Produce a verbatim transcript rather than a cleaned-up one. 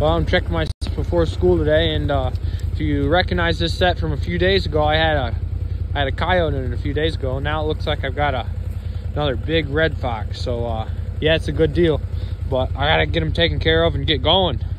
Well, I'm checking my stuff before school today, and uh, if you recognize this set from a few days ago, I had a I had a coyote in it a few days ago. Now it looks like I've got a another big red fox. So uh, yeah, it's a good deal, but I gotta get them taken care of and get going.